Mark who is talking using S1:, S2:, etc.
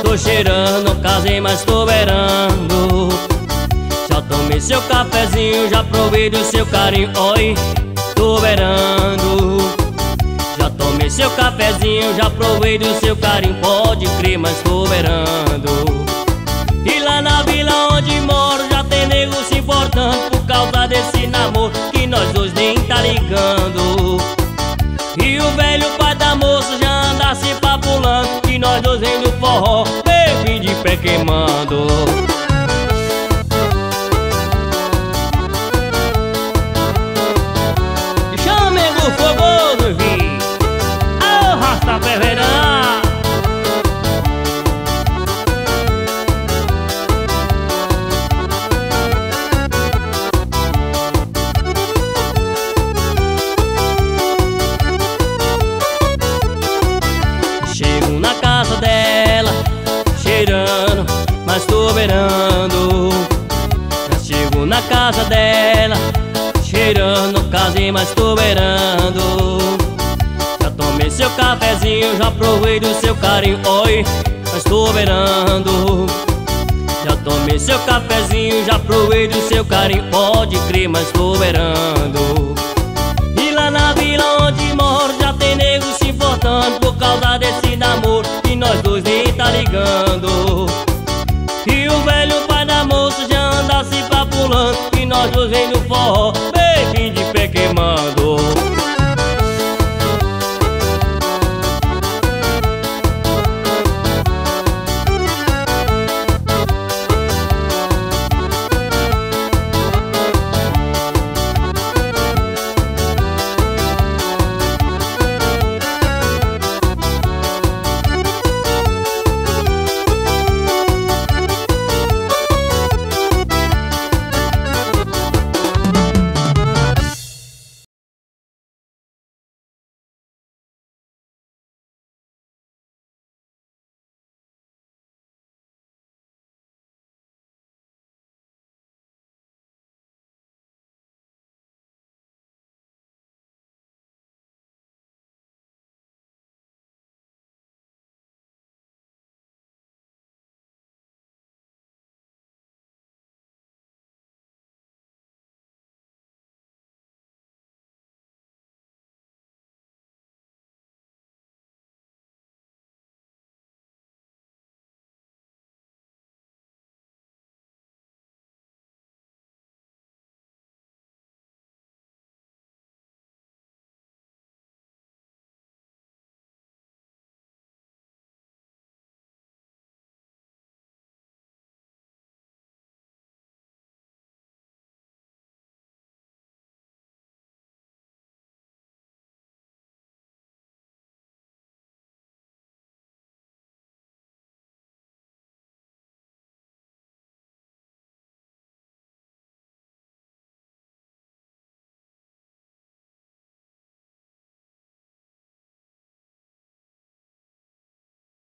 S1: tô cheirando, não casei, mas tô beirando. Já tomei seu cafezinho, já provei do seu carinho. Oi, tô beirando. Já tomei seu cafezinho, já provei do seu carinho. Pode crer, mas tô beirando. E lá na vila onde moro já tem nego se importando por causa desse namoro que nós dois nem tá ligando. E o velho pai da moça já anda se papulando que nós dois vem do forró, baby de pé queimando. Chame o fogoso, vi. Ô, rasta perverão. Chego na casa dela, cheirando, mas tô beirando. Já chego na casa dela, cheirando, não casei, mas tô beirando. Já tomei seu cafezinho, já provei do seu carinho. Oi, mas tô beirando. Já tomei seu cafezinho, já provei do seu carinho. Pode crer, mas tô beirando. E lá na vila onde moro já tem nego se importando por causa desse namoro que nós dois nem tá ligando. E o velho pai da moça já anda se papulando que nós dois vem no forró,